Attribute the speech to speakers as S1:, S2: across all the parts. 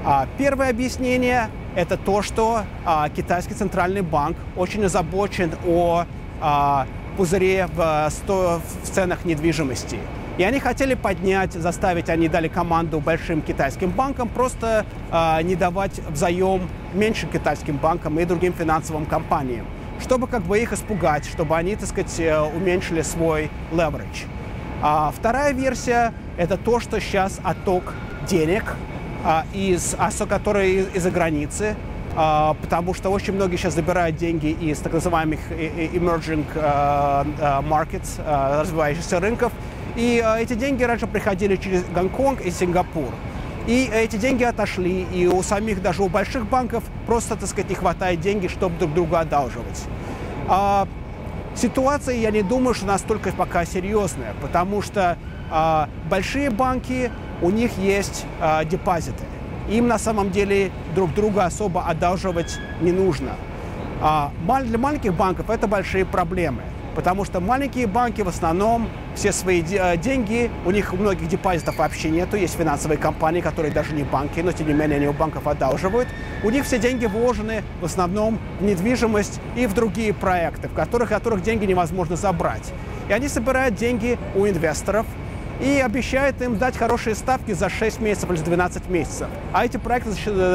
S1: Первое объяснение – это то, что китайский центральный банк очень озабочен о пузыре в ценах недвижимости. И они хотели поднять, они дали команду большим китайским банкам просто не давать взаим меньшим китайским банкам и другим финансовым компаниям, чтобы их испугать, чтобы они, уменьшили свой leverage. Вторая версия – это то, что сейчас отток денег, которые из-за границы, потому что очень многие сейчас забирают деньги из так называемых emerging markets, развивающихся рынков. И эти деньги раньше приходили через Гонконг и Сингапур. И эти деньги отошли, и у самих, даже у больших банков, просто, не хватает денег, чтобы друг друга одалживать. Ситуация, я не думаю, что настолько пока серьезная, потому что большие банки, у них есть депозиты. Им на самом деле друг друга особо одалживать не нужно. Для маленьких банков это большие проблемы, потому что маленькие банки в основном все свои деньги, у многих депозитов вообще нету, есть финансовые компании, которые даже не банки, но тем не менее они у банков одалживают. У них все деньги вложены в основном в недвижимость и в другие проекты, в которых деньги невозможно забрать. И они собирают деньги у инвесторов и обещают им дать хорошие ставки за 6 месяцев или 12 месяцев. А эти проекты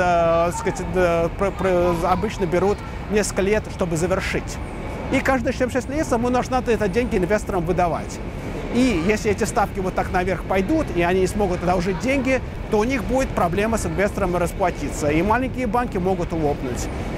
S1: обычно берут несколько лет, чтобы завершить. И каждые 6 месяцев ему нужно эти деньги инвесторам выдавать. И если эти ставки так наверх пойдут, и они не смогут одолжить деньги, то у них будет проблема с инвестором расплатиться. И маленькие банки могут лопнуть.